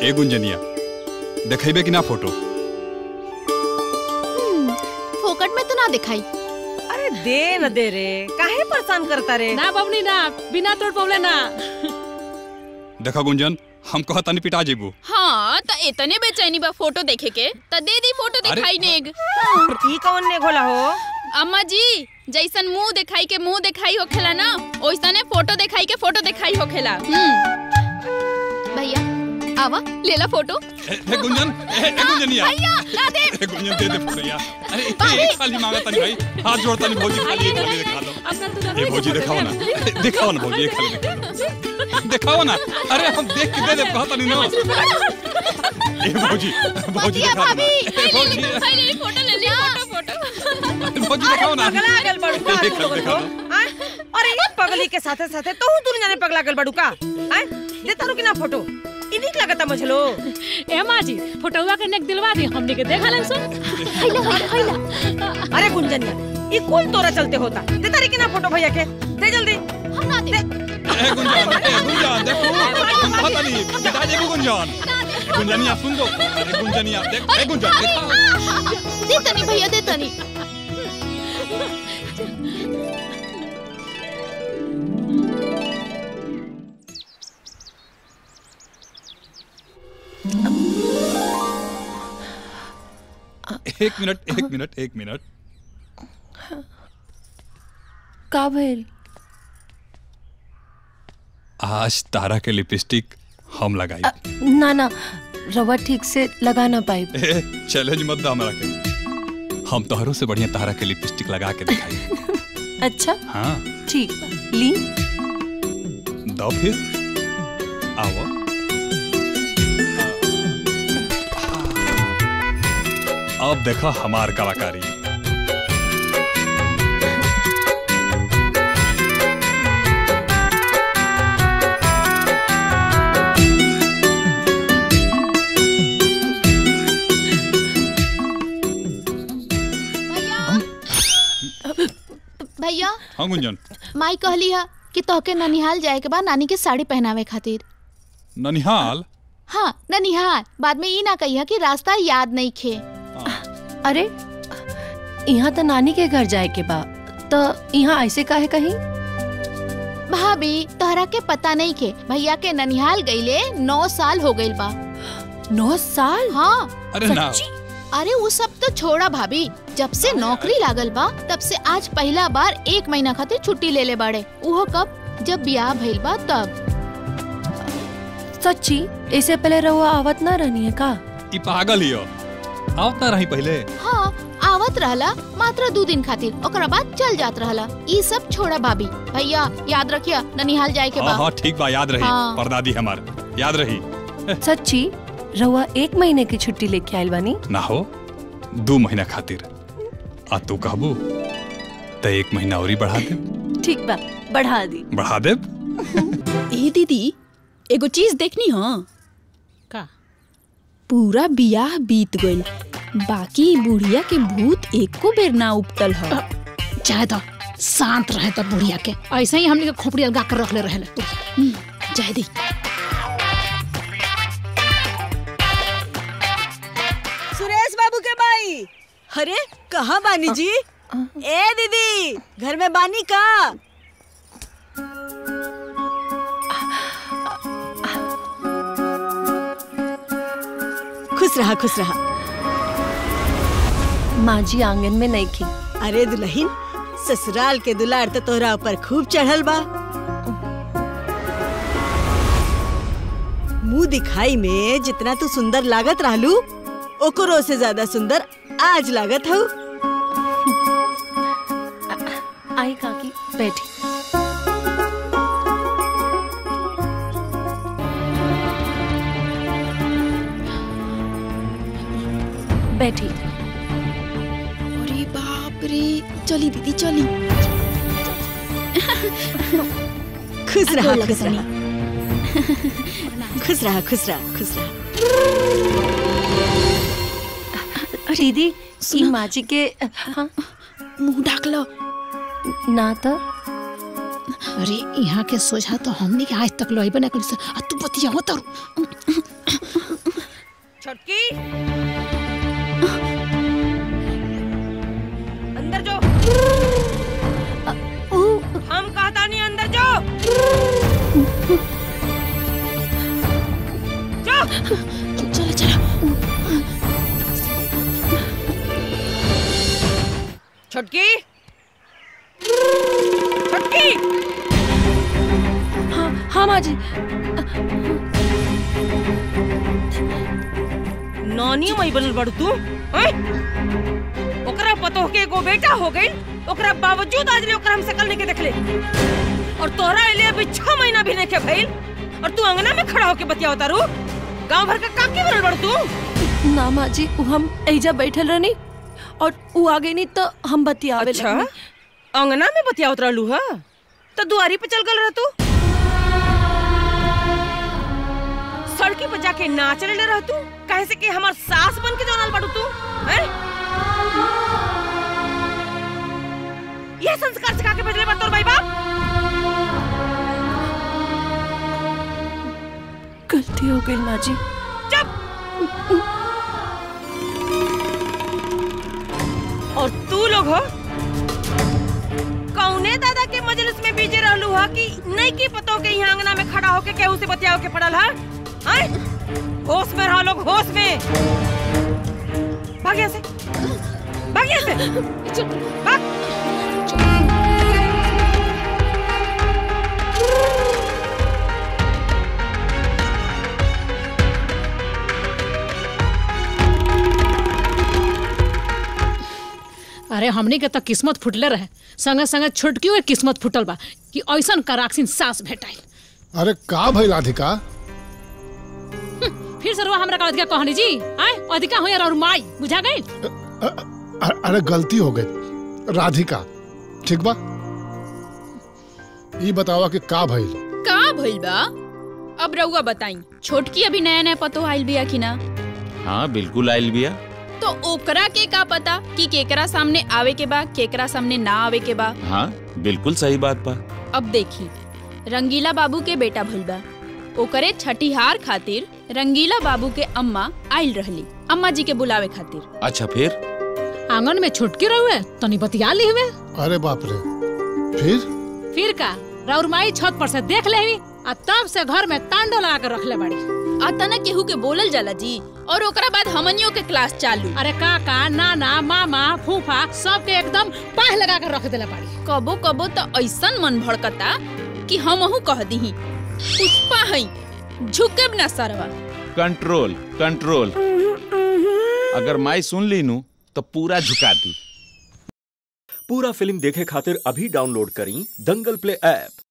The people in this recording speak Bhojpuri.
ए गुंजनिया देखेबे कि ना फोटो? फोकट में तो ना दिखाई। अरे दे न दे रे, काहे परेशान करता रे? ना बबनी ना, बिना तोड़ पवले ना। देखा गुंजन, हम कहता नहीं पिटा जेबू। हाँ तो इतने बेचैनी बा फोटो देखे के तो दे दी फोटो दिखाई नेग। ई कौन ने खोला हो? अम्मा जी जैसन मुंह दिखाई के मुंह दिखाई होखेला ना, ओइसने फोटो दिखाई के फोटो दिखाई होखेला। भैया आवा लेला फोटो। गुंजन, गुंजनिया भैया ला दे। गुंजन दे दे फोटो यार। अरे एक खाली मांगता नहीं भाई, हाथ जोड़ता नहीं भौजी, खाली एक खाली दिखा दो। ए भौजी दिखाओ ना, दिखाओ ना भौजी, एक खाली दिखाओ ना। अरे हम देख के दे दे, कहता नहीं ना। ए भौजी, भौजी दिखा दो। भौजी ले फोटो ले लिया, फोटो भौजी दिखाओ ना। पगला गल बड़ू का तू लोगन को? अरे ये पगली के साथे साथे तो तू जाने पगला गल बड़ू का? दे तारू कि ना फोटो? इनिक लगता मझलो। ए माँ जी फोटोवा के नेक दिलवा दी, हमने के देखा ले सो। हैला। अरे गुंजनिया ये कौन तोरा चलते होता? दे तारी कि ना फोटो भैया के? दे जल्दी। हम ना दे। गुंजन, गुंजन देखो, कहता नहीं पिटा जेबू गुंजन। गुंजनिया सुन दो। अरे गुंजनिया देख, ए गुंजन देखा। दे तनी भैया, दे तनी। एक मिनट। का भइल? आज तारा के लिपस्टिक हम लगाई। ना रवा ठीक से लगा ना पाई। चैलेंज मत दा हमरा के, हम तोहरों से बढ़िया तारा के लिपस्टिक लगा के दिखाई। अच्छा हाँ ठीक ली दो फिर आओ। अब देखो हमार कलाकारी। भैया हाँ गुंजन, माई कहली है कि तोहके ननिहाल जाए के बाद नानी के साड़ी पहनावे खातिर। ननिहाल? हाँ ननिहाल। बाद में ई ना कहिया कि रास्ता याद नहीं खे। अरे यहाँ तो नानी के घर जाए के बा, तो यहाँ ऐसे काहे कहीं? भाभी तोहरा के पता नहीं खे, भैया के ननिहाल गईले 9 साल हो गईल बा। 9 साल? हाँ। अरे ना। अरे वो सब तो छोड़ा भाभी, जब से नौकरी लागल बा तब से आज पहला बार 1 महीना खातिर छुट्टी ले ले बाड़े। उहो कब? जब ब्याह भइल बा तब। सच्ची? ऐसे पहले रहुआ आवत ना रहनी है का? ई पागल हियो, आवत ना रही पहले। हाँ आवत रहला मात्र 2 दिन खातिर, ओकरा बाद चल जात रहला। ई सब छोड़ा भाभी, भैया याद रखिया ननिहाल जाए के बा। हाँ ठीक बा, याद रही। हाँ। परदादी हमार याद रही। सच्ची? रहुआ 1 महीने की छुट्टी लेके आयल बानी? ना हो 2 महीना खातिर। आ तू कहबू तो 1 महीना और ही बढ़ा दे। ठीक बा, बढ़ा दी। बढ़ा दे। ए दीदी एगो चीज देखनी हो का? पूरा बियाह बीत गइल, बाकी बुढ़िया के भूत एको बेर ना उपटल हो। चाहे तो शांत रहे तो बुढ़िया के ऐसे ही हमने के खोपड़ी लगा कर रख ले रहे। जाए दी। सुरेश बाबू के भाई, अरे कहाँ बानी जी? ए दीदी घर में बानी का? खुश रहा खुश रहा। माँ जी आंगन में नहीं की। अरे दुल्हन, ससुराल के दुलार तो तोहरा ऊपर खूब चढ़ल बा। मुंह दिखाई में जितना तू सुंदर लागत रहलू, ओकरो से ज्यादा सुंदर आज लागत हूँ। आई काकी बैठी। बैठी। अरे बाप रे, चली दीदी चली। खुश रहा लग खुश रहा खुश रहा खुश रहा खुश रहा। दीदी ई माँ जी के हाँ? मुंह ढाक लो ना तो। अरे यहाँ के सोझा तो हमने के आज तक लोई बना कर तू बतिया हो तो छटकी अंदर जो। हम कहता नहीं अंदर जो। चलो चलो। छटकी छटकी। हाँ माँ जी। नानी मई बनल बड़ तू हैं? ओकरा पतो के एगो बेटा हो गई, ओकरा बावजूद आज ले ओकरा हम शकल नहीं के देखले। और तोहरा एले अभी 6 महीना भी नहीं के भइल और तू अंगना में खड़ा होके बतियावता रू। गांव भर का काकी बनल बड़ तू। ना माँ जी, हम एजा बैठल रहनी और उ आ गई नहीं तो हम बतियावे अच्छा लगनी। अंगना में बतियावत रहलू हा तो दुआरी पे चल गल रह तू। सड़की पे जाके नाच ले रह तू काहे से कि हमार सास बन के जानल बाड़ू तू हैं? ये संस्कार सिखा के भेजले बा तोर भाई बाप। गलती हो गई माँ जी। चुप। और तू लोग हो कौने दादा के मजलिस में बीजे रहलू हा कि नहीं की पतो के यहाँ अंगना में खड़ा होके केहू से बतियाओ के पड़ल हा? होश में रहो लोग, होश में। भाग यहाँ से, भाग यहाँ से, भाग। अरे हमनी के तो किस्मत फुटले रहे, संगे संगे छुटकी हुए किस्मत फुटल बा कि ऐसन कराक्सिन सास भेटाइल। अरे का भइल राधिका? फिर सरवा हमरा का अधिका कहनी जी आए अधिका हो यार और माई बुझा गई। अरे गलती हो गई राधिका, ठीक बा? ई बतावा कि का भइल? का भइल बा? अब रउआ बताई, छोटकी अभी नया नया पतो आइल बिया कि ना? हाँ बिल्कुल आइल बिया। तो ओकरा के का पता कि केकरा सामने आवे के बा केकरा सामने ना आवे के बा? हाँ बिल्कुल सही बात बा। अब देखी, रंगीला बाबू के बेटा भइल बा, ओकरे छठीहार खातिर रंगीला बाबू के अम्मा आइल रहली अम्मा जी के बुलावे खातिर। अच्छा फिर? आंगन में छुटकी रहुए तनी बतिया ली हुए। अरे बाप रे, फिर का राउर माई छत पर से देख ले आ तब से घर में तांडो लगा कर रखले बाड़ी। अतना केहू के बोलल जाला जी और ओकरा बाद हमनियों के क्लास चालू। अरे काका नाना मामा फूफा सबके एकदम पाह लगा कर रख देले बाड़ी। कबो कबो तो ऐसन मन भड़कता कि हमहू कह दीही पुष्पा हई झुके बिना सरवा। Control control. अगर माई सुन ली नू तो पूरा झुका दी। पूरा फिल्म देखे खातिर अभी डाउनलोड करी दंगल प्ले ऐप।